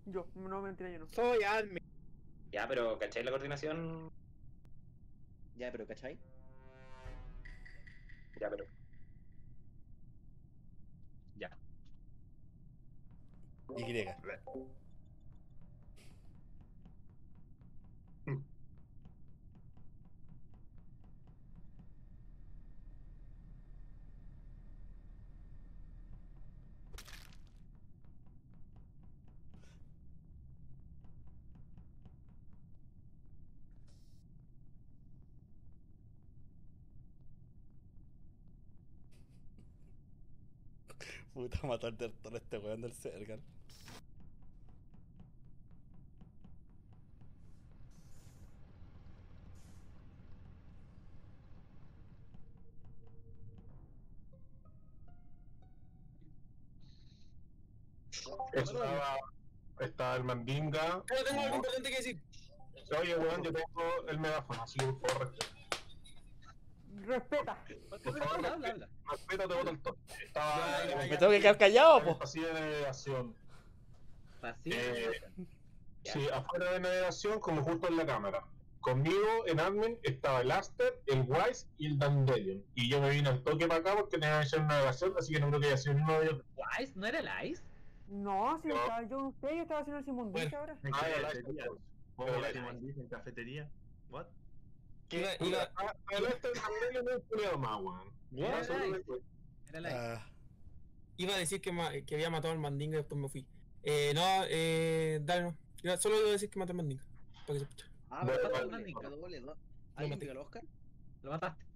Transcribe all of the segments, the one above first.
Yo, no mentira, yo no. Soy admin. Ya, pero ¿cachai la coordinación? Ya, pero ¿cachai? Ya, pero. Ya. Y. Puta, mató al todo este weón del Sergan. Estaba el Mandinga. Pero tengo algo importante que decir. Oye, weón, yo tengo el megáfono, así que por favor, Respeta. Habla. respeta, te boto el toque. Estaba Ya, Me tengo que quedar callado, po. así de navegación. Pasivo. Sí, afuera de navegación, como justo en la cámara. Conmigo, en admin, estaba el Aster, el Wise y el Dandelion. Y yo me vine al toque para acá porque tenía que hacer navegación, así que no creo que haya sido uno de ellos. ¿Wise? ¿No era el Ice? No, si No. estaba yo con usted, yo estaba haciendo el Simón Bueno. Dice ahora. En Ah, el cafetería. Aster. ¿Cómo Pero la la- Simón dice en cafetería? ¿What? Iba- El Aster y el Dandelion es un culiado más, weón. Era Eso el es lo Ice. que- Era el Ice. Ah, Iba a decir que había matado al mandinga y después me fui. Dale, no. Solo iba a decir que maté al mandinga. Para que se escuche. Ah, Bueno, pero bueno, doble, bueno. doble, ¿no? Lo ¿Alguien maté. vio al Oscar? Lo mataste.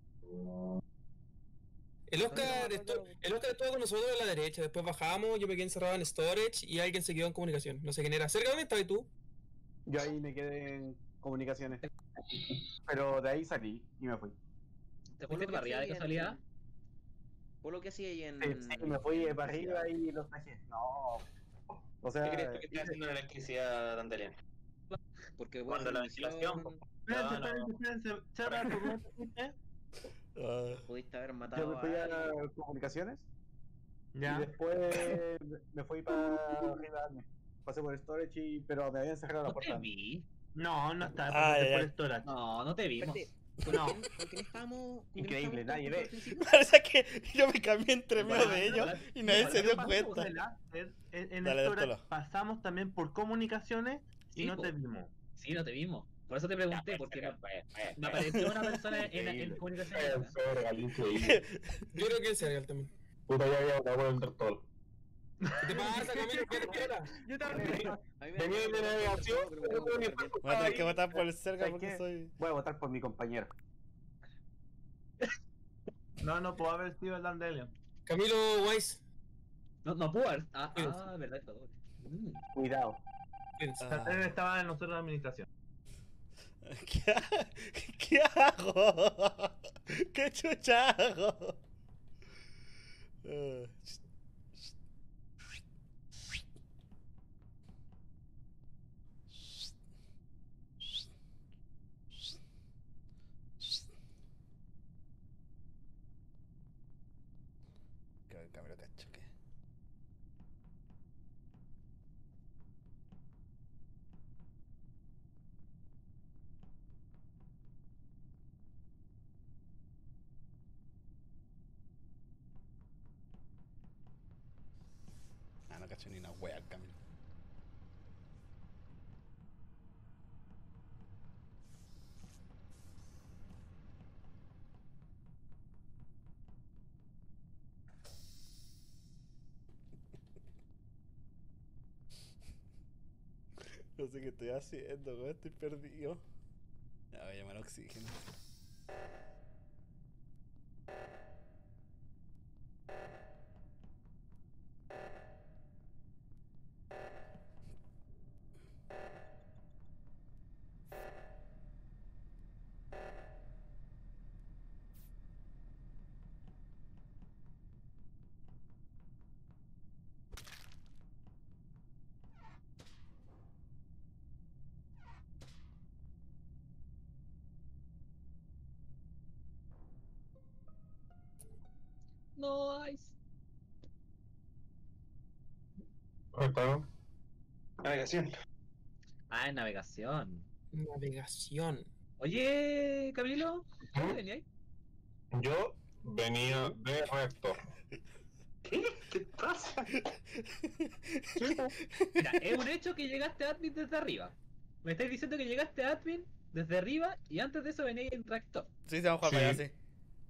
El Oscar estuvo con nosotros a la derecha, después bajamos, yo me quedé encerrado en storage y alguien se quedó en comunicación. No sé quién era. Cerca, ¿dónde estabas tú? Yo ahí me quedé en comunicaciones. Pero de ahí salí y me fui. ¿Te Por fuiste lo para que arriba de hacía casualidad? Por lo que hacía ahí en. Sí, me fui para arriba y los traje. No. O sea, ¿Qué crees tú que está haciendo la electricidad, Dandelion? Porque Cuando la ventilación, po. Espérense, No, no. espérense. Chara, ¿tú cómo te fuiste? pudiste haber yo matado me fui a a alguien. comunicaciones y Ya. después me fui para arriba. Pasé por storage, pero me habían cerrado la No te puerta. vi. No, no estaba Ah, pasando ya, por ya. storage. No te vimos. Espérate, No. ¿por qué no estábamos? Increíble, nadie ve. Parece que yo me cambié entre medio de ellos y nadie Mira, se dio pasamos cuenta. el after, en Dale, storage dártelo. pasamos también por comunicaciones y Sí, no po. te vimos. Sí, no te vimos. Por eso te pregunté, porque me apareció una persona en Increíble. comunicación. Increíble. Yo creo que es Sergal también. Puta, ya había una por el doctor. ¿Qué te pasa, Camilo? ¿Qué te era? Yo también. Venía de navegación, pero no podía estar Voy a tener que votar por el Serga ¿Sabes porque qué? soy. Voy a votar por mi compañero. No puedo haber sido el Dandelion. Camilo Weiss. No pudo haber. Ah, Fíjense. verdad, fue doble. Cuidado. Fíjense. Ah. Él estaba en nosotros en la administración. ¿Qué hago? ¿Qué chucha hago? Camilo cacho que. Ah, no cacho ni una wea el Camilo. No sé qué estoy haciendo, weón, estoy perdido. Ya voy a llamar oxígeno. No, Ice. ¿Cómo está? Navegación. Ah, en navegación. Navegación. Oye, Camilo, ¿dónde venías? Yo venía de reactor. ¿Qué? ¿Qué pasa? Mira, es un hecho que llegaste a admin desde arriba. Me estáis diciendo que llegaste a admin desde arriba y antes de eso venías en reactor. Sí, se va a jugar Sí. para allá, sí.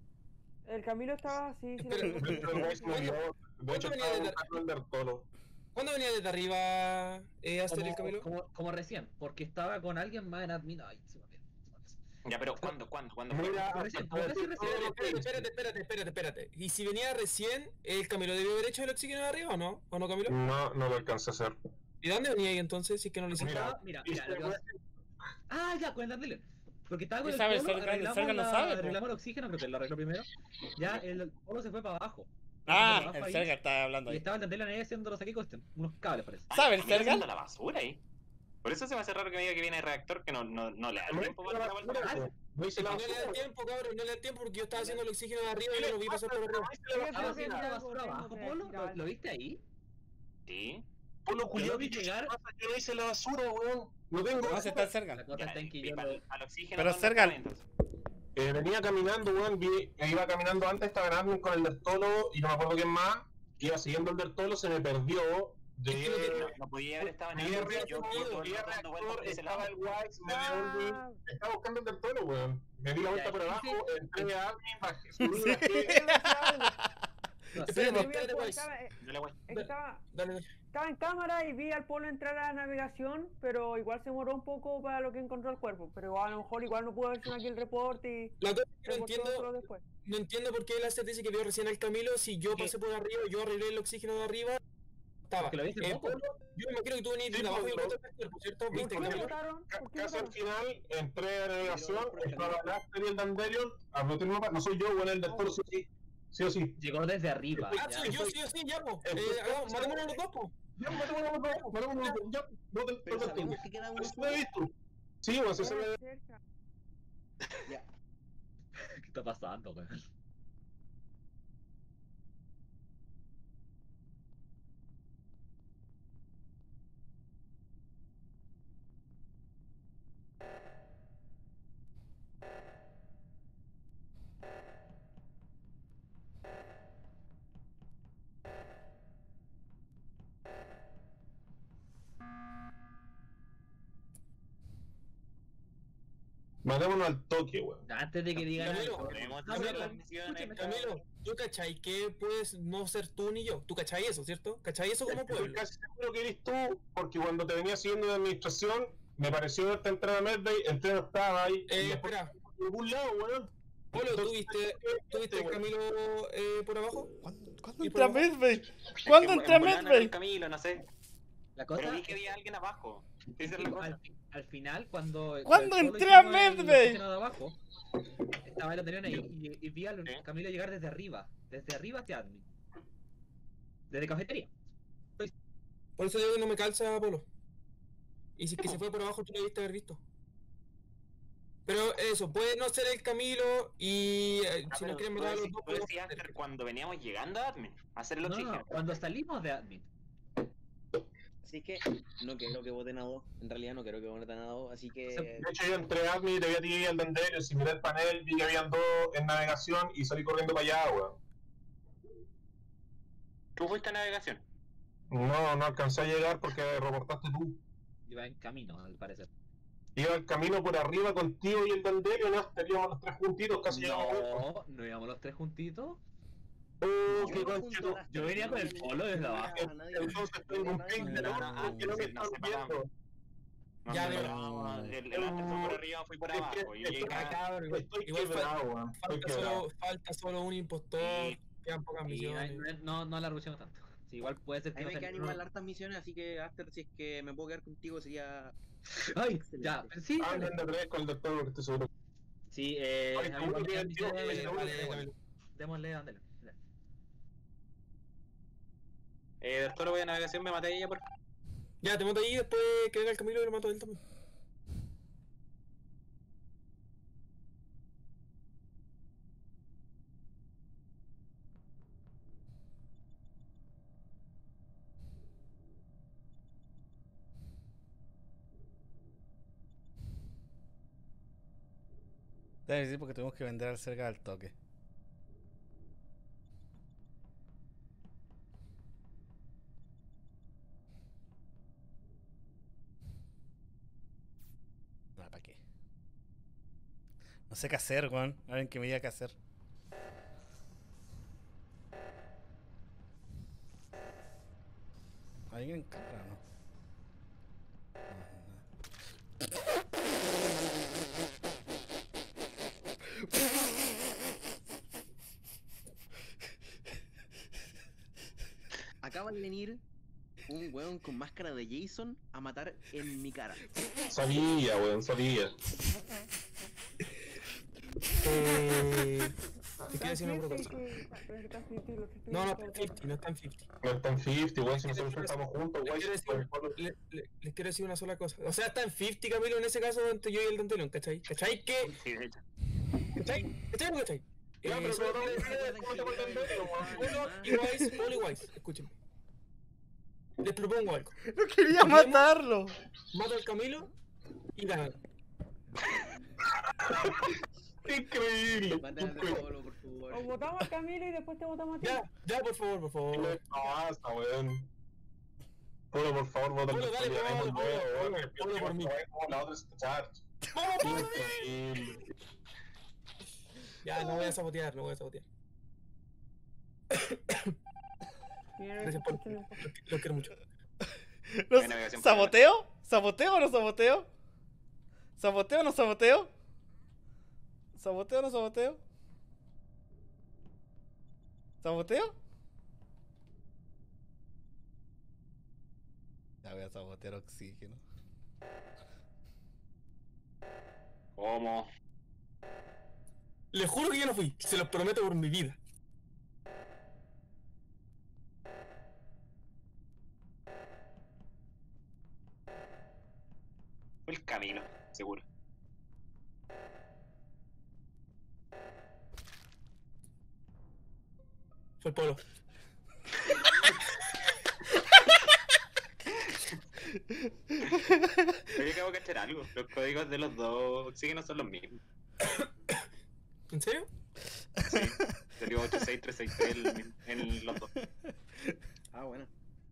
El Camilo estaba así. Sí, Espera, lo vi. De hecho, estaba buscando el Bertolo. ¿Cuándo venía desde arriba Aster el Camilo? Como recién, porque estaba con alguien más en admin. Ay, se me olvidó. Ya, pero ¿cuándo fue? Mira, Recién, como casi recién. Espérate. Y si venía recién, ¿el Camilo debió haber hecho el oxígeno de arriba o no? ¿O no, Camilo? no lo alcancé a hacer. ¿Y dónde venía ahí entonces? Si es que no lo hiciste. Mira, lo que pasa- Ah, ya, cuéntale. Porque estaba con ¿Qué el sabe? polo, Serga no sabe, po. arreglamos el oxígeno, creo que lo arregló primero. Ya, el polo se fue para abajo. Ah, el Serga está hablando Y ahí. estaba el Dandelion ahí haciendo los aquí unos cables, parece. ¿Sabe el Camilo Serga? haciendo la basura ahí. Por eso se me hace raro que me diga que viene de reactor, que no le da el tiempo para dar la vuelta. No hice la No le da basura. tiempo, cabrón, no le da tiempo porque yo estaba haciendo el oxígeno de arriba y yo lo vi pasar por arriba. ¿Estaba haciendo la algo basura tengo abajo, que Polo? decir algo. ¿Lo viste ahí? Sí. Polo Yo culiao, lo vi ¿qué llegar. pasa? Yo no hice la basura, weón. No tengo. No, si está el Serga. La cosa está en que yo Al lo... oxígeno. Pero ¿dónde Serga- estaba entonces? Venía caminando, weón. Iba caminando antes, estaba en admin con el Bertolo y no me acuerdo quién más. Iba siguiendo el Bertolo, se me perdió. No podía haber estado en Llegué el reactor, yo fui todo el rato dando vueltas por ese lado. estaba el Wise, me devolví. Ah, Estaba buscando el Bertolo, weón. Me di la vuelta Ya, por sí, abajo, sí. entré a admin, bajé, subí, bajé. quiero decir algo. Espérate, Yo vi al espérate, Polo, Wise. Dale, güey. Dale. estaba en cámara y vi al Polo entrar a la navegación, pero igual se demoró un poco para lo que encontró el cuerpo. Pero a lo mejor igual no pudo hacer aquí el reporte y La cosa es que no reportó solo entiendo, después. no entiendo por qué el Aster dice que vio recién al Camilo si yo ¿Qué? pasé por arriba, yo arreglé el oxígeno de arriba. Estaba. Porque lo viste poco. Polo, yo me imagino que tú venís de Sí, abajo y pues, encontraste el cuerpo, ¿cierto? ¿Por ¿Viste, qué Camilo? votaron? ¿Por qué Caso al votaron? final, entré a navegación, estaba el Aster y el Dandelion, anoté el mapa, no soy yo, bueno, el Bertolo sí o sí. Llegó desde arriba. Ah, ya. sí, yo sí, ya, po. Matémonos los dos, po. Ya, matémonos los dos, ya, voten por Pero el Bertolo. sabemos que queda uno Eso lo he visto. Sí, pues eso Era me... cerca. ¿Qué está pasando, weón? Matémonos al toque, weón. Antes de que digan Camilo, algo. Tenemos No, que hacer pero, las misiones. escúchame, Camilo, ¿tú cachai que puedes no ser tú ni yo? ¿Tú cachai eso, cierto? ¿Cachai eso como Estoy pueblo? casi seguro que eres tú, porque cuando te venía siguiendo de administración, me pareció verte entrar a Medbay, entré no estaba ahí, y después Espera, por ningún lado, weón. Polo, Entonces, ¿tú viste el Camilo por abajo? ¿Cuándo ¿Y entra por abajo? Medbay? ¿Cuándo entra En volada no era el Medbay? Camilo, no sé. La cosa Pero vi es que había alguien abajo. Esa es la cosa. al final, cuando. ¿Cuándo cuando entré a hicimos el Medbay? oxígeno de abajo, estaba el anterior ahí y vi al Sí. Camilo llegar desde arriba hacia admin. Desde cafetería. Por eso digo que no me calza, Polo. Y si es que se fue por abajo, tú lo debiste haber visto. Pero eso, puede no ser el Camilo y si nos quieren matar a los dos, Tú podemos decías hacer. Aster cuando veníamos llegando a admin a hacer el No, oxígeno. cuando salimos de admin. Así que no quiero que voten a dos. En realidad no quiero que voten a dos. Así que. De hecho, yo entré a admin, te vi a ti al Dandelion, si miré el panel, vi que habían dos en navegación y salí corriendo para allá, weón. Tú fuiste a navegación. No alcancé a llegar porque reportaste tú. Iba en camino, al parecer. Iba el camino por arriba contigo y el Dandelion, ¿no? Estaríamos los tres juntitos, casi llegamos. No íbamos los tres juntitos. Oh, qué Yo no conchito. junto a las Yo venía con el polo desde abajo. Entonces tengo un ping de No, que no me no están se pagaban. viendo. No, Ya, no, pero- no, el Aster fue por arriba, fui por Es que abajo. Y llegué estoy- acá. Cabrón, Estoy igual quebrado, weón. Estoy quebrado. falta solo un impostor, Sí. quedan pocas Y misiones. no la rushemos tanto. Sí, igual puede ser A que mí no me sea quedan ninguno. igual hartas misiones, así que Aster, si es que me puedo quedar contigo, sería. Ay, excelente. ya, sí, dale. Anden de tres con el doctor porque estoy seguro. Sí, Ay, a mí seguro me que quedan el tío- misiones, el seguro que- démosle, ándale. Bertolo, voy a navegación, me maté a ella por. Ya, te mato ahí, después que venga el Camilo y lo mato a él también. Debe decir porque tuvimos que vender al cerca al toque. No, ¿para qué? No sé qué hacer, weón. Alguien que me diga qué hacer. ¿Alguien en cámara o no? Acaba de venir un weón con máscara de Jason a matar en mi cara. Sabía, weón, sabía. Te quiero decir una cosa. No, no está en 50, no está en 50. No está en 50, weón, si nosotros estamos juntos, Les quiero weón. decir- les quiero decir una sola cosa. O sea, está en 50, Camilo, en ese caso, entre yo y el Dantelion, ¿cachai? ¿Cachai que? Sí, de hecho. ¿Cachai? ¿Cachai o no cachai? Ya, pero Solo- no me digas cómo te vuelven medio, weón. Polo y Wise, escúchenme. Les propongo algo. ¡No quería matarlo! Mato al Camilo y ganan. Increíble. Maten al de Polo, por favor. O votamos a Camilo y después te votamos a ti. Ya, por favor, por ¿Qué favor. le pasa, weón? Polo, por favor, vota Polo, dale, Polo, por mí. La otra es escuchar. ¡Vamos, Polo! Increíble. Ya, no voy a sabotear, no voy a sabotear. Gracias por... Los quiero mucho. No, Hay navegación ¿saboteo? ¿Saboteo o no saboteo? ¿Saboteo o no saboteo? ¿Saboteo o no saboteo? ¿Saboteo? Ya voy a sabotear oxígeno. ¿Cómo? Les juro que yo no fui, se los prometo por mi vida. Fue el camino, seguro. Fue el Polo. Pero yo acabo de cachar algo. Los códigos de los dos oxígenos son los mismos. ¿En serio? Sí. Salió 86363 el mismo en los dos. Ah, bueno.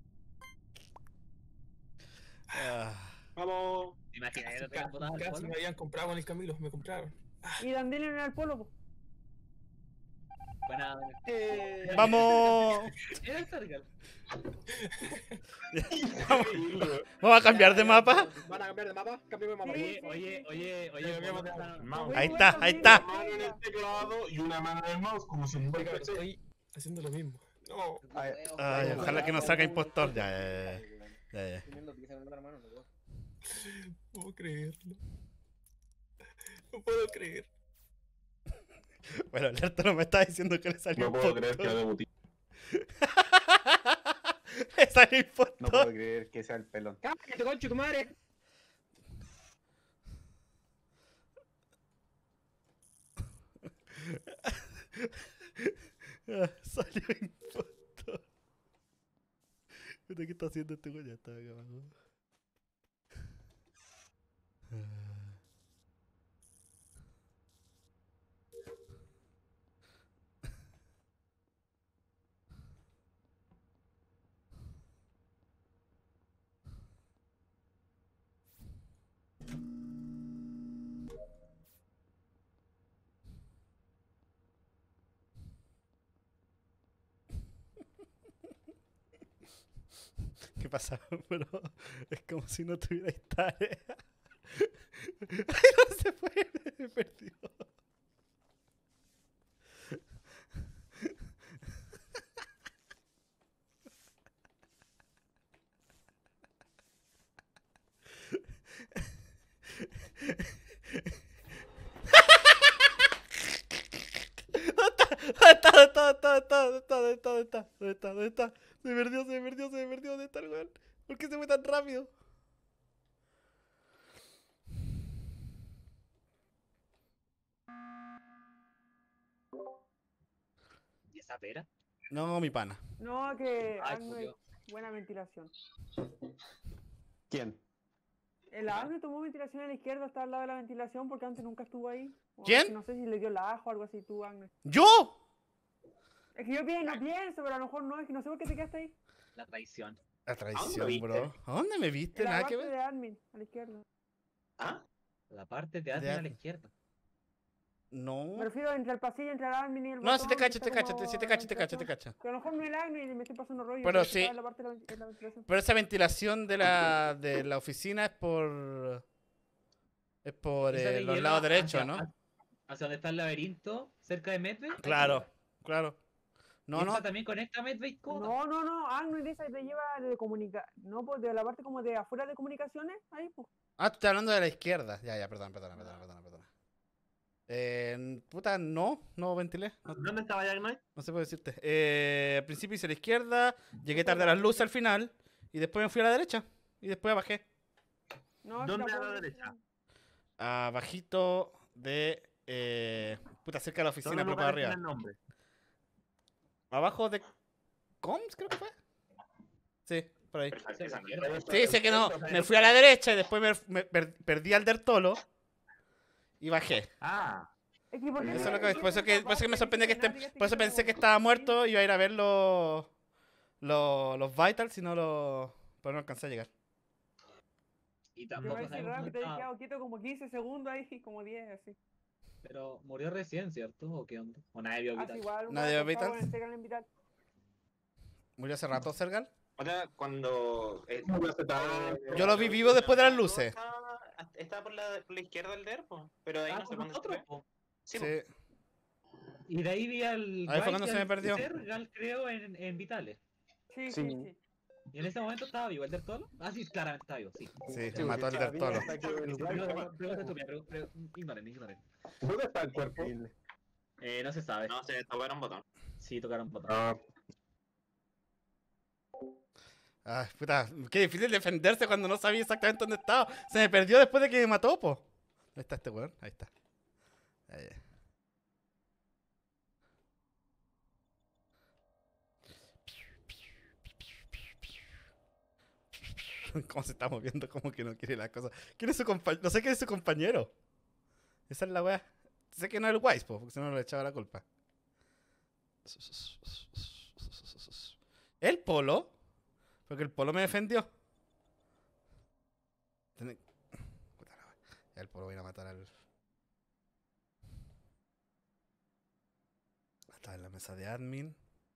Ah, Vamos. Imagina, ya no te votar al Casi Polo. me habían comprado con el Camilo, me compraron. Y Dandelion era el Polo, po. Buena. ¡Vamos! Era el Sargal. ¿Vamos a cambiar de mapa? ¿Van a cambiar de mapa? Cambiamos de mapa. Sí. Oye. Ahí está, ahí está. Una mano en el teclado y una mano en el mouse, como si fuera PC. Estoy haciendo lo mismo. No. Ay, ojalá que no salga impostor. Ya. Teniendo que usar otra mano, no puedo. No puedo creerlo. No puedo creer. Bueno, Alerta no me está diciendo que le salió No puedo creer que lo impostor. debutí. Le salió No puedo impostor. creer que sea el pelón. ¡Cállate, concho, tu madre! Salió impostor. Mira qué está haciendo este güey. Ya está acá abajo. ¿Qué pasa? Pero es como si no tuviera tarea. Ay, no se fue, me perdió. ¿Dónde está? Se perdió, ¿dónde está el weón? ¿Por qué se fue tan rápido? ¿Y esa pera? No, mi pana. No, que Ay, no hay Julio. buena ventilación. ¿Quién? El Agne tomó ventilación a la izquierda, está al lado de la ventilación porque antes nunca estuvo ahí. O ¿Quién? no sé si le dio la ajo o algo así tú, Agne. ¿Yo? Es que yo no pienso, pero a lo mejor no, es que no sé por qué te quedaste ahí. La traición. La traición, viste? bro. ¿A dónde me viste? En la Nada que parte ver. de admin, a la izquierda. ¿Ah? La parte de admin a la admin. izquierda. No. Me refiero entre el pasillo, entre el admin y el No, botón. si te cacho, está te cacho, como si te la cacho, te cacho, te ventilación. cacho. Que a lo mejor no es el admin y me estoy pasando rollo. Pero estaba sí. en la parte de la ventilación. Pero esa ventilación de la oficina es por. Es por Esa que los lleva lados derechos, hacia- ¿no? Hacia donde está el laberinto, cerca de Medbay. Claro, claro. No, no. Esa también conecta a Medbay con. No, Agno y esa te lleva de no, pues de la parte como de afuera de comunicaciones, ahí pues. Ah, tú estás hablando de la izquierda. Ya, perdona. Puta, no ventilé. ¿Dónde estaba Jack Knight? No sé puedo decirte. Al principio hice la izquierda, llegué tarde a las luces al final, y después me fui a la derecha. Y después bajé. No, ¿Dónde si a la puedo- derecha? Abajito de. Puta, cerca de la oficina, pero para arriba. El nombre. Abajo de. ¿Coms? Creo que fue. Sí, por ahí. Perfecto, esa Sí, mierda. sé que no. Me fui a la derecha y después perdí al Dertolo. Y bajé. Ah, Es que, ¿por qué Eso no es lo que, me por eso que, por eso que me sorprende que esté. dijiste Por eso pensé que estaba muerto y iba a ir a ver los vitals y no los. Pero no alcancé a llegar. Y Me tampoco parece sabemos raro que dónde te hayas estaba. quedado quieto como 15 segundos ahí, como 10, así. Pero murió recién, ¿cierto? ¿O qué onda? O nadie vio Así Vital. igual, ¿Nadie bueno, va a estaba en el Segal en Vital. ¿Murió hace rato, Sergal? O sea, cuando. No hace tanto. Yo lo vi vivo después de las luces. Estaba por la izquierda del derpo, pero de ahí Ah, no sé con cuándo se nosotros, fue. po. Sí, Sí. Y de ahí vi al. Ahí fue White cuando y se me al perdió. Sergal, creo, en Vitales. Sí. Y en ese momento estaba vivo el Dertolo. Ah, sí, claramente estaba vivo, sí. Sí, mató al Dertolo. Ignoren. ¿Dónde está el cuerpo? No se sabe. No, se tocaron botón. Sí, tocaron botón. Ah, Ay, puta, qué difícil defenderse cuando no sabía exactamente dónde estaba. Se me perdió después de que me mató, po. ¿Dónde está este weón? Ahí está. Ahí. ¿Cómo se está moviendo? Como que no quiere las cosas. ¿Quién es su compañero? No sé quién es su compañero. Esa es la wea. Sé que no es el Wise, po, porque si no le echaba la culpa. ¿El Polo? Porque el Polo me defendió. Puta la wea. Ya el Polo va a ir a matar al. Está en la mesa de admin.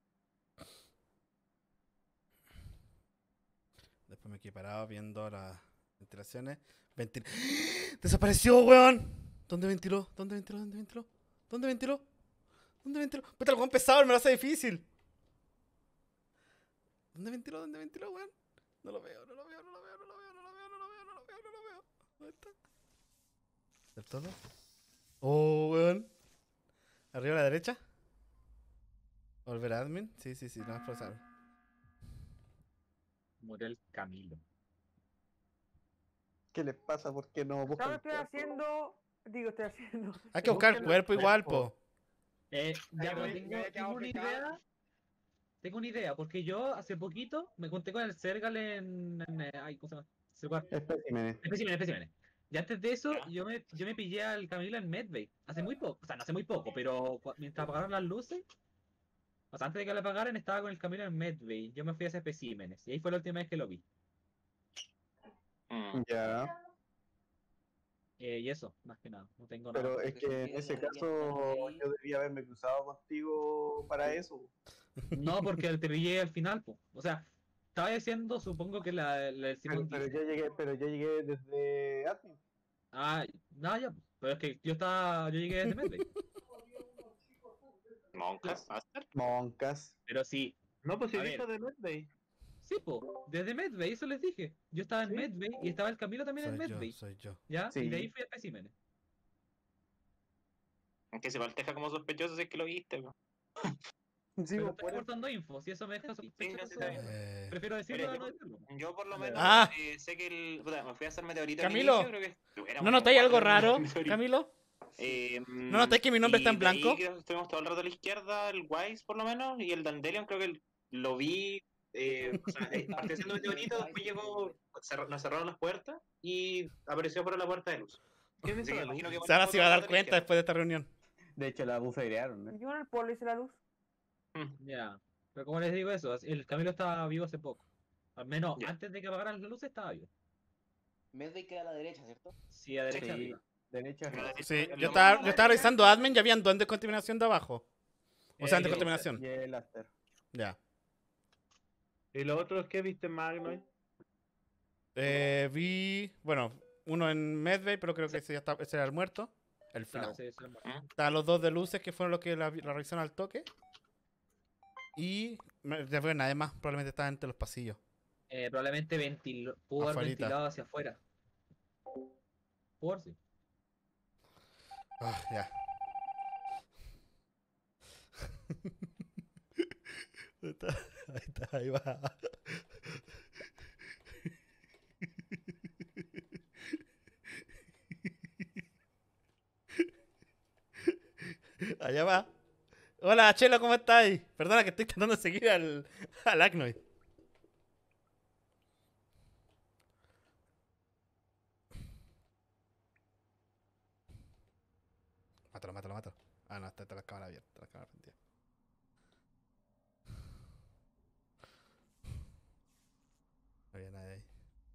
Después me quedé parado viendo las ventilaciones. ¡Desapareció, weón! ¿Dónde ventiló? Puta, el weón pesado, me lo hace difícil. ¿Dónde ventiló, weón? No lo veo. ¿Dónde está? ¿Del todo? Oh, weón. ¿Arriba a la derecha? ¿Volver a admin? Sí, no es pasar. Murió el Camilo. ¿Qué les pasa? ¿Por qué no ¿Sabes buscan qué el estoy cuerpo? haciendo? Digo, estoy haciendo. Hay que buscar el cuerpo igual, po. Ya, Ay, pero me había quedado una picado. idea. Tengo una idea, porque yo hace poquito me conté con el Sergal ay, ¿cómo se llama? Ese lugar. Especímenes. Especímenes. Y antes de eso, yo me pillé al Camilo en Medbay. Hace muy poco, o sea, no hace muy poco, pero mientras apagaron las luces, o sea, antes de que la apagaran, estaba con el Camilo en Medbay. Yo me fui a hacer especímenes. Y ahí fue la última vez que lo vi. Ya, Y eso, más que nada. No tengo nada. pero es que en ese caso yo debía haberme cruzado contigo para eso. No, porque te pillé al final, po. O sea, estaba diciendo, supongo que el Simón Pero dice- yo llegué desde admin. Ah, nada, ya. Pero es que yo llegué desde Medbay. Moncas, Aster. Moncas. Pero sí, no, pues si A dijo ver. de Medbay. sí, po. Desde Medbay, eso les dije. Yo estaba en ¿Sí? Medbay y estaba el Camilo también en Medbay. Soy yo. ¿Ya? Sí. Y de ahí fui a especímenes. Aunque se palteja como sospechoso si es que lo viste. Po. Sí, Pero vos estoy puedes. aportando info, si eso me deja sospechoso. está bien. Prefiero decirlo a Pero- no decirlo. Yo por lo menos Ah. sé que puta, me fui a hacer meteorito Camilo, al inicio, creo que éramos ¿No notáis como algo cuatro raro, meteoritos. Camilo? ¿No notáis que mi nombre y está en de ahí blanco? creo que estuvimos todo el rato a la izquierda, el Wise por lo menos, y el Dandelion creo que lo vi, o sea, partió siendo meteorito, después llegó, nos cerraron las puertas, y apareció por la puerta de luz. ¿Quién hizo Así que la luz? imagino que Sara fue se va a dar por la cuenta izquierda. después de esta reunión. De hecho, la bufearon, ¿eh? Yo en el polo hice la luz. Ya. Pero como les digo eso, el Camilo estaba vivo hace poco. Al menos Ya. antes de que apagaran las luces estaba vivo. Medbay queda a la derecha, ¿cierto? Sí, a derecha Sí, arriba. derecha arriba. Sí, Lo yo mismo. estaba revisando admin y habían dos en descontaminación de abajo. O sea, en yo- descontaminación. Y el Aster. Ya. ¿Y los otros qué viste en Magnoid? Vi, bueno, uno en Medbay, pero creo que ese, ya está, ese era el muerto. El final. Claro, sí, eso es Estaban los dos de luces que fueron los que la revisaron al toque. Y después nadie más, probablemente estaba entre los pasillos. probablemente pudo haber Afuerita. ventilado hacia afuera. Por sí. Ah, ya. Ahí está, ahí va. Allá va. Hola, Chelo, ¿cómo estáis? Perdona que estoy tratando de seguir al Acnoid. Mátalo, mátalo, mátalo. Ah, no, está la cámara abierta, la cámara prendida. No había nadie ahí.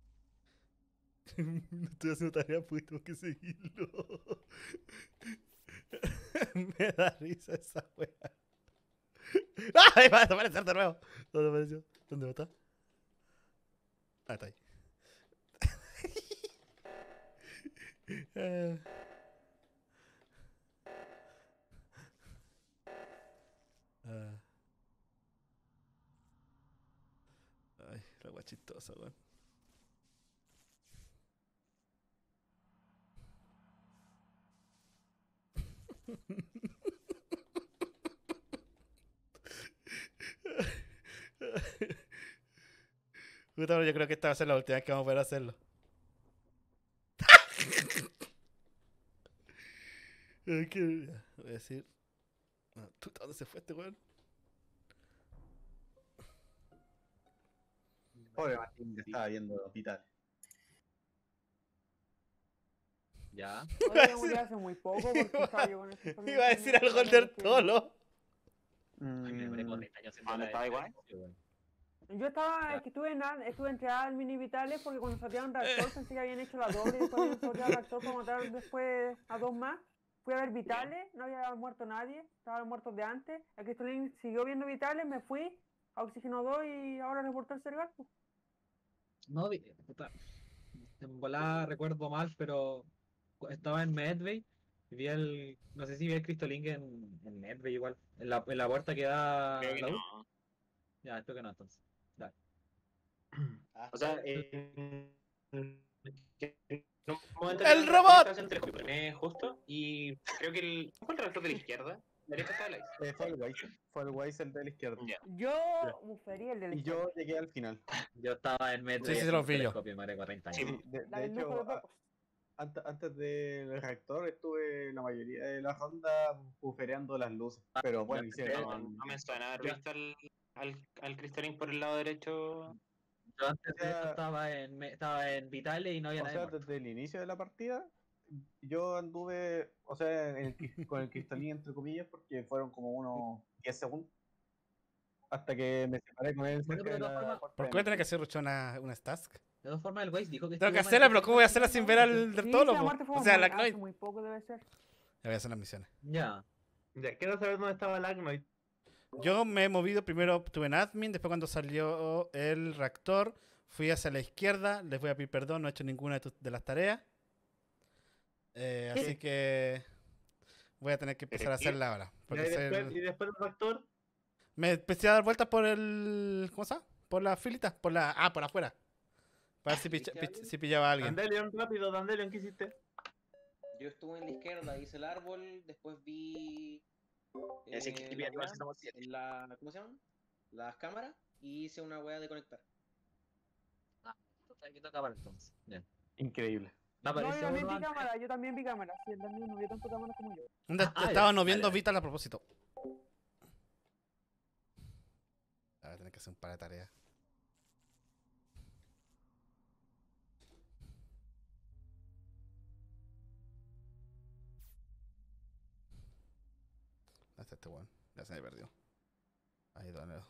No estoy haciendo tarea porque tengo que seguirlo. Me da risa esa wea. ¡Ah! Ahí va a desaparecer de nuevo. ¿Dónde apareció? ¿Dónde está? Ah, está ahí. Ah. Ay, la wea chistosa, weón. Puta, pero yo creo que esta va a ser la última vez que vamos a poder hacerlo. Ay, voy a decir. No, puta, ¿dónde se fue este weón? Pobre Martín, que estaba viendo Vital. Ya. Oye, yo murió hace muy poco porque estaba yo con ese Iba a decir algo del Tolo. Ay, me demoré como 30 años haciendo ¿Dónde la estaba de- igual? Sí, bueno. Yo estaba, es que estuve entre admin y vitales porque cuando salían reactor pensé que habían hecho la doble y después habían sorteado reactor para matar después a dos más. Fui a ver vitales, no había muerto nadie, estaban muertos de antes. El Cristolín siguió viendo vitales, me fui a oxígeno 2 y ahora reporté el Sergar. Pues. No, puta. En volada recuerdo mal, pero estaba en Medbay y vi el. No sé si vi el Cristolink en Medbay igual. En la puerta que da Creo que la luz. no. Ya, espero que no entonces. Dale. O sea, en un momento ¡El que robot! entre justo y creo que ¿cuál es el reactor de la izquierda? La derecha está de la izquierda. Fue el Wise el de la izquierda. Ya. Yo bufería el de la Y izquierda. yo llegué al final. Yo estaba en Medbay. Sí, sí, haciendo lo vi yo. telescopio, me demoré 40 años. Sí. De La del hecho, lujo de pocos. antes del reactor estuve la mayoría de la ronda bufereando las luces. Pero bueno, ya, hicieron. No me suena haber Ya. visto al Cristolín por el lado derecho. Yo antes de eso sea, estaba en Vitale y no había O nadie sea, muerto. desde el inicio de la partida, yo anduve, o sea, con el cristalín entre comillas, porque fueron como unos 10 segundos. Hasta que me separé con él. Bueno, cerca pero de de todas la formas- puerta ¿Por de qué voy a tener Messi. que hacer Rucho una task? De todas formas, el Waze dijo que Tengo que estuvo hacerla, más pero ¿cómo voy a hacerla sin ver al interesante. del Sí, Tolo? la po? muerte fue O sea, al hace Acnoid. muy poco debe ser. Ya voy a hacer las misiones. Ya. Ya, quiero saber dónde estaba el Agnoid. Yo me he movido, primero estuve en admin, después cuando salió el reactor, fui hacia la izquierda, les voy a pedir perdón, no he hecho ninguna de las tareas. Así que voy a tener que empezar a hacerla ahora. Porque Y después del reactor, me empecé a dar vueltas por el... ¿Cómo se llama? Por la filita, por afuera. Para ver si, si pillaba a alguien. Dandelion, rápido, Dandelion, ¿qué hiciste? Yo estuve en la izquierda, hice el árbol, después vi. Así que la igual weá, somos 7. ¿cómo se llaman? Las cámaras y hice una weá de conectar. Aquí toca para entonces. Ya. Increíble. Me No, yo apareció también uno vi antes. cámara, yo también vi cámara. Sí, él también no vio tanto cámara como yo. ¿Dónde Ah, ya. estábamos viendo Dale, dale. Vital a propósito? Voy a tener que hacer un par de tareas. Este weón. Ya se me perdió. Ahí dos, dos.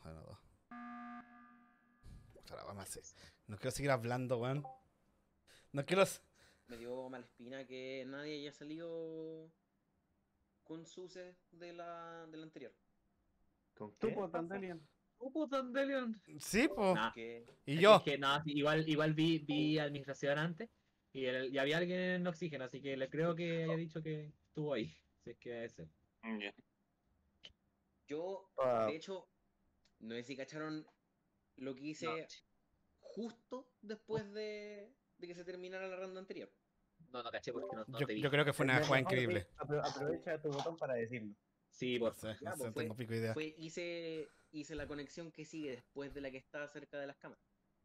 Ojalá, weón, más. No quiero seguir hablando, weón. No quiero. Me dio mala espina que nadie haya salido con Suse de la anterior. ¿Con Tú, qué? pues, Dandelion. Dandelion. Sí, po. Nah. Que Y yo. Es que no, igual vi administración antes y había alguien en oxígeno, así que le creo que haya dicho que estuvo ahí. Si es que debe ser. Ya. yo, de hecho, no sé si cacharon lo que hice justo después de que se terminara la ronda anterior. No caché porque no te vi. Yo creo que fue una jugada increíble. Aprovecha tu botón para decirlo. Sí, No por sé, Ya, no sé, pues, tengo pico idea. hice la conexión que sigue después de la que está cerca de las cámaras.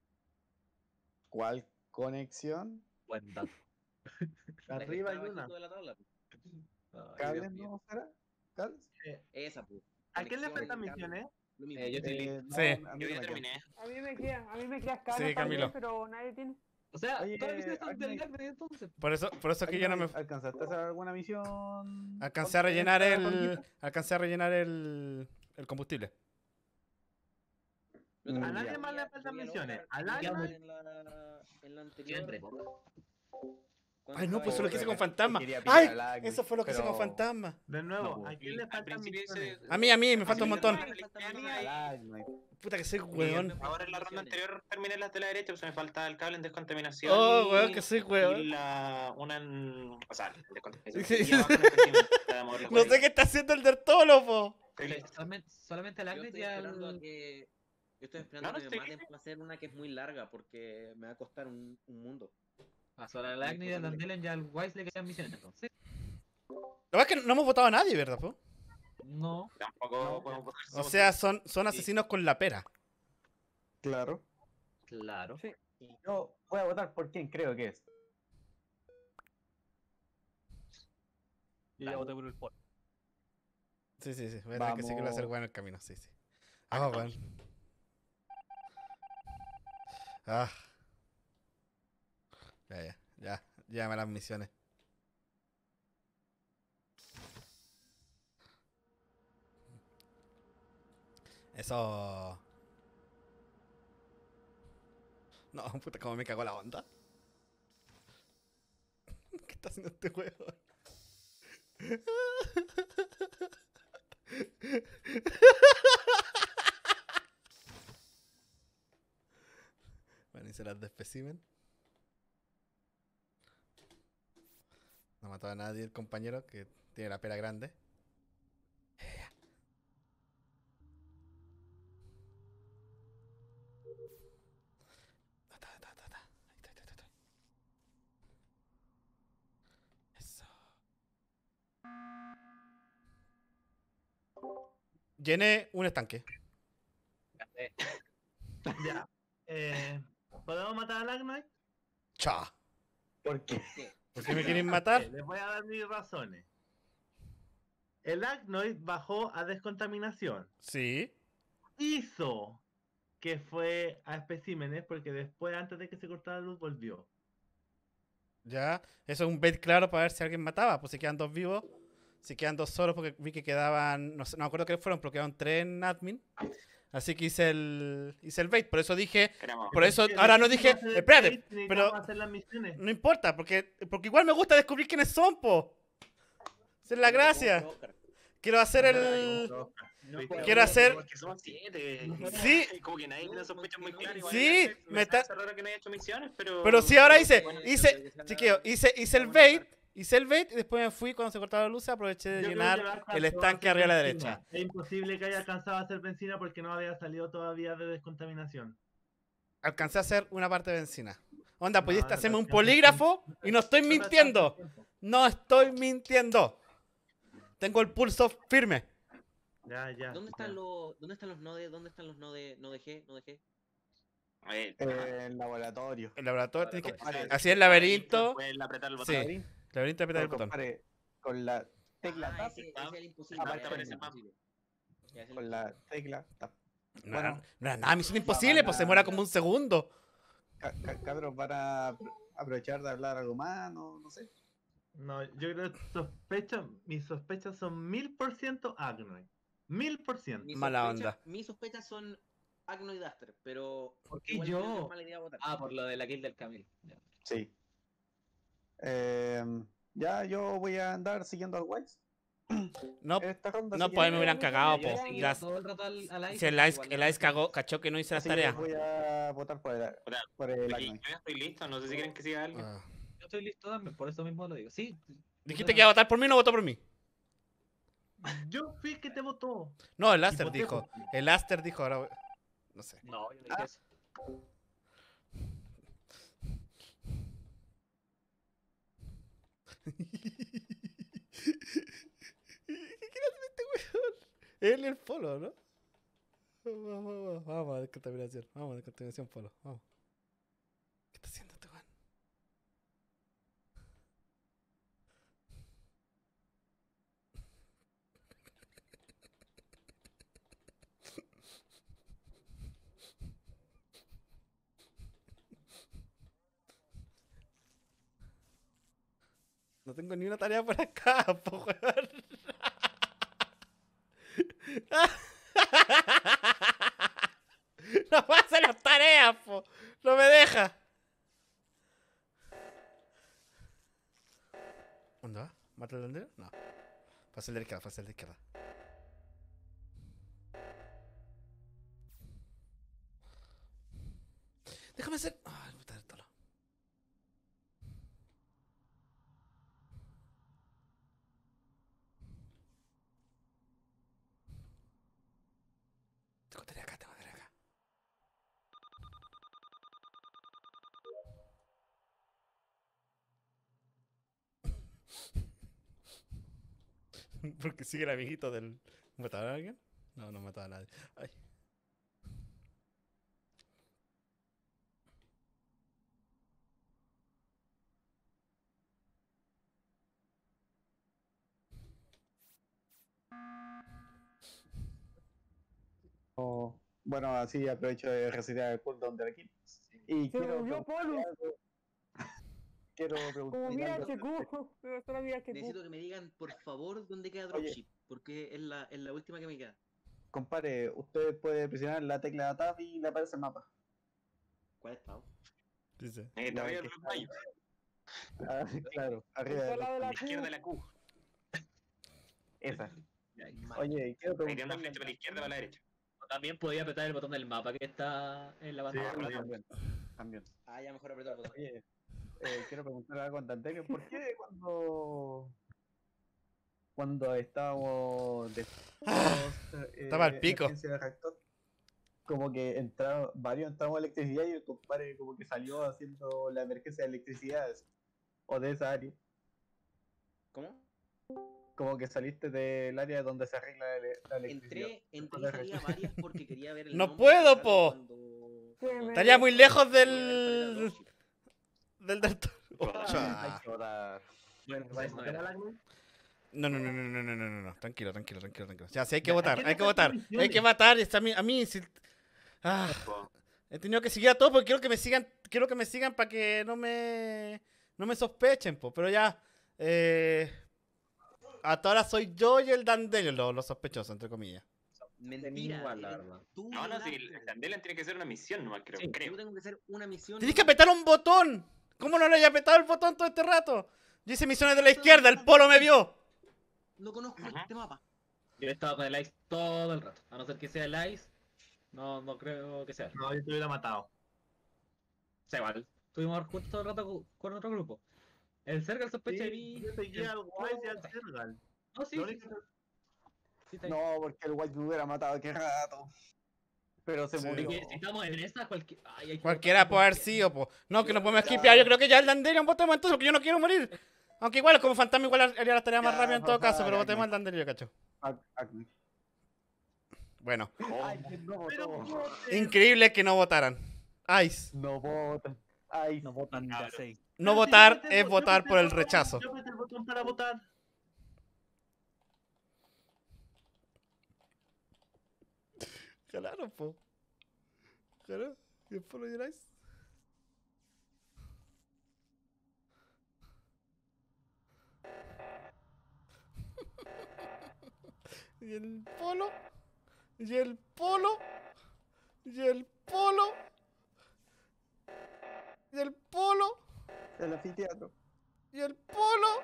¿Cuál conexión? buen dato. La que Arriba hay está una. abajito de la tabla, pues. Ay, ¿Cables Dios mío. no será? ¿Cables? Esa, pues. ¿A quién le Conexión, faltan cable, misiones? lo mismo. Yo estoy listo. No, Sí. a mí Yo no ya me terminé. A mí me queda escala Sí, también, Camilo. pero nadie tiene. O sea, Oye, todas las misiones son del Agnes. Darknet entonces. Por eso que yo no me. ¿Alcanzaste a hacer alguna misión? Alcancé a rellenar el combustible. Lo otro A que nadie yo más le había- faltan yo había misiones. logrado ¿Al Agnes? en la anterior. Siempre, poca. Ay, no, pues eso lo que hice con Fantasma. Quería pillar Ay, al Agnes, eso fue lo que hice con pero- Fantasma. De nuevo, No, ¿a quién Y le al faltan principio misiones? A mí, me falta un montón. Al Agnes. Puta que soy weón. Ahora en la ronda anterior terminé las de la derecha, pues me faltaba el cable en descontaminación. Oh, y- weón, que soy weón. Y una en. O sea, en descontaminación. Sí. Y abajo en espécimen, para mover los No sé cuadritos. qué está haciendo el dertólogo, po. Solamente el Yo Agnes estoy y esperando a al... que. Yo estoy esperando No, no que me estoy maten para hacer una que es muy larga porque me va a costar un mundo. Solo al Agnes y al Dandelion y al Wise le quedan misiones entonces. Lo que es que no hemos votado a nadie, ¿verdad, po? No. Tampoco podemos votar. O sea, son asesinos con la pera. Claro. Claro. Sí. Y yo voy a votar por quién creo que es. Yo ya voté por el Paul. Sí. Voy a tener que seguirlo a hacer Vamos. weón en el camino, sí. Vamos, weón. Ah. Ya. Llévame a las misiones. Eso. No, puta, como me cagó la onda. ¿Qué está haciendo este juego? Bueno, hice las de espécimen. No mató a nadie el compañero que tiene la pera grande. Eso. Llené un estanque. Ya. ¿Podemos matar al Agnoid? Cha. ¿Por qué? ¿Por qué me quieren matar? Les voy a dar mis razones. El Agnoid bajó a descontaminación. Sí. Hizo que fue a especímenes porque después, antes de que se cortara la luz, volvió. Ya. Eso es un bait claro para ver si alguien mataba. Pues si quedan dos vivos. Si quedan dos solos porque vi que quedaban. No sé, no me acuerdo qué fueron, pero quedaban 3 en admin. Así que hice el bait. Por eso dije. Por eso ahora no dije. Espérate. Pero hacer las misiones. no importa. Porque igual me gusta descubrir quiénes son, po. Esa es la gracia. Quiero hacer el. Quiero hacer. Porque somos 7. Sí. Como que nadie tiene sospechas muy claras. Igual Sí, me está raro que no haya hecho misiones, pero. Pero sí, ahora hice el bait. Hice el bait y después me fui cuando se cortaba la luz. Aproveché de Yo creo llenar que va a alcanzar el a estanque hacer arriba a la benzina. derecha. Es imposible que haya alcanzado a hacer benzina porque no había salido todavía de descontaminación. Alcancé a hacer una parte de benzina. Onda, No, pudiste no hacerme un te alcanza el polígrafo y no estoy No te mintiendo. alcanza el tiempo. No estoy mintiendo. Tengo el pulso firme. Ya. ¿Dónde están los nodes? ¿Dónde están los nodes? No dejé. El laboratorio. El laboratorio tiene que. Compadre, Así el laberinto. Puedes apretar el Sí. botón. Laberinto apretar el botón. Compadre, con la tecla tap, Ese es el imposible. Aparte aparece el mapa. Ya, ese es el con la tecla tap. No era Bueno. nada, misión imposible, pues se muera como un segundo. Cabros, van a aprovechar de hablar algo más, no sé. No, yo creo que mis sospechas son 1000% Agnoid. 1000%. Mala onda. Mis sospechas son Agno y Duster, pero ¿Por qué igual creo que yo? es mala idea votar. Ah, por lo de la kill del Camil. Ya. Sí. Ya yo voy a andar siguiendo al Wise. No, Esta ronda, no, así pues que- me hubieran cagado, Yo he po. seguido Las- todo el rato al Ice. Si el Ice cagó, cachó que no hice las así que tareas. voy a votar por el Aquí, Agnoid. yo ya estoy listo, no sé si quieren que siga alguien. Ah. Yo estoy listo también, por eso mismo lo digo. Sí. Dijiste que iba a votar por mí, no votó por mí. Yo fui el que te votó. No, el Y Aster voté dijo. por ti. El Aster dijo, ahora. No sé. No, yo no dije eso. ¿Qué quiere hacer este weón? Él y el polo, ¿no? Vamos a descontaminación. Vamos a descontaminación polo. Vamos. ¿Qué está haciendo este weón? No tengo ni una tarea por acá, po, weón. No puedo hacer las tareas, po. No me deja. ¿Dónde va? ¿Mata el delantero? No. Pasa el de la izquierda, pasa el de la izquierda. Déjame hacer. Ay, puta del tolo. Tengo tarea acá, tengo tarea acá. Porque sigue el amiguito del. ¿Mataron a alguien? No, no mataba a nadie. Ay. Bueno, así aprovecho de resetear el cooldown del equipo. Y Se quiero volvió preguntar Polo. algo. Quiero Como preguntar mira algo. HQ. Pero solo mira HQ. Necesito que me digan, por favor, dónde queda Oye. Dropship, porque es la última que me queda. Compadre, usted puede presionar la tecla Tab y le aparece el mapa. ¿Cuál es Pau? Dice. Está La arriba que del está- baño, Ah, claro, arriba Está de al lado de a la la izquierda de la Q. esa. Mal. Oye, quiero Ahí tiene una preguntarle. flecha para la izquierda o para la derecha. O también podía apretar el botón del mapa que está en la Sí, pantalla. También. Ah, ya mejor apretar el botón. Oye, quiero preguntar algo a Dante, ¿por qué cuando estábamos Estaba al pico. de reactor, como que varios entramos a electricidad y el compadre como que salió haciendo la emergencia de electricidad o de esa área? ¿Cómo? Como que saliste del área donde se arregla la electricidad. Entré y salía varias porque quería ver el No nombre puedo, que sale po. cuando- Estaría muy lejos quería ver cuál era del. Dropship. Del. Hay que votar. Bueno, pues no era. No, no, no, no, no, no, no, no, no. Tranquilo, tranquilo, tranquilo, tranquilo. Ya, sí, hay que Ya, votar, ¿a quién hay le que faltan votar. Hay misiones? que votar. Está a mí. He tenido que seguir a todos porque quiero que me sigan para que no me sospechen, po. Pero ya. Hasta ahora soy yo y el Dandelion los sospechosos, entre comillas. Mentira. igual, la eres verdad. tú No, no, el si Arthur. el Dandelion tiene que ser una misión nomás, creo. Sí, creo. Yo tengo que hacer una misión. Tienes que apretar un botón. ¿Cómo no le haya apretado el botón todo este rato? Yo hice misiones de la izquierda, el polo me vio. No conozco Ajá. este mapa. Yo he estado con el Ice todo el rato. A no ser que sea el Ice, no creo que sea. No, yo te hubiera matado. O sea, igual. Estuvimos juntos todo el rato con otro grupo. El Sergal sospecha de mí. Yo seguí al Wise y al Sergal. No, sí. Lo sí, único sí. Sí, está bien. No, porque el White me hubiera matado qué rato. Pero se Sí. murió. Porque si estamos en esa, hay que Cualquiera votar puede haber porque- sido, po. No, que no podemos esquipear. Yo creo que ya el Dandelion votemos entonces, porque yo no quiero morir. Aunque igual, como fantasma, igual haría las tareas más Ya, rápido en todo papá, caso, pero ya, votemos ya. al Dandelion, cacho. Acme. Bueno, Ay, que no Pero votó. increíble que no votaran. Ice. No votan. Ay, No votan ni a 6. No Pero si votar yo apreté es yo votar apreté por el botón, rechazo. Yo apreté el botón para votar. Claro, po. Claro. ¿Y el polo y el Ice? Y el polo. Y el polo. Y el polo. Y el polo. El anfiteatro. Y el polo.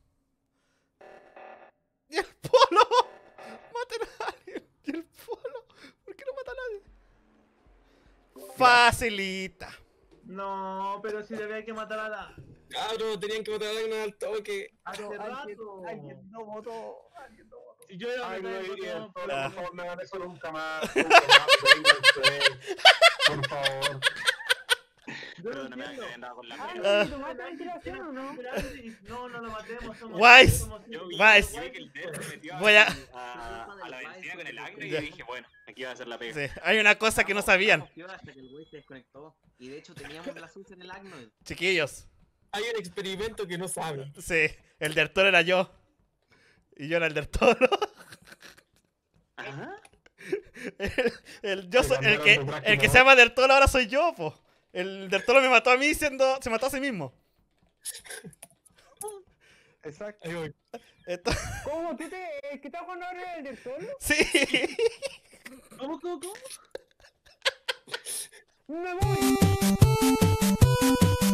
Y el polo. Maten a alguien. Y el polo. ¿Por qué no mata a nadie? Facilita. No, pero si había que matar a la. Cabrón, tenían que matar a alguien al toque. Hace rato. Alguien no votó. Si yo era Ay, no diría esto, por Ah. favor, no hagan eso nunca más. Por favor. Yo Pero no no me hagan entiendo. que andaba con la Ah, mierda. ¿no tomaste ventilación o no? No, no lo matemos. somos- Wise. somos- Yo vi, Vice. yo vi que el dedo se metió Voy a- a la benzina con el agro y Ya. dije, bueno, aquí va a ser la pega. Sí, hay una cosa que no sabían. Hasta que el güey se desconectó. Y de hecho teníamos la sucia en el Agnoid. Chiquillos. Hay un experimento que no saben. Sí, el del toro era yo. Y yo era el del toro. Ajá. Yo soy, el que se llama del toro ahora soy yo, po. El del toro me mató a mí se mató a sí mismo. Exacto. Ahí voy. Esto- ¿Cómo? ¿Tú te... ¿El que está jugando ahora es el del solo? sí. ¿Cómo? Me voy.